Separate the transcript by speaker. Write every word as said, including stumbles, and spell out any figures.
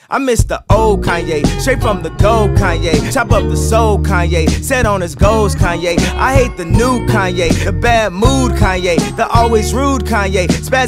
Speaker 1: I miss the old Kanye, straight from the gold Kanye. Chop up the soul Kanye, set on his goals Kanye. I hate the new Kanye, the bad mood Kanye, the always rude Kanye. Spaz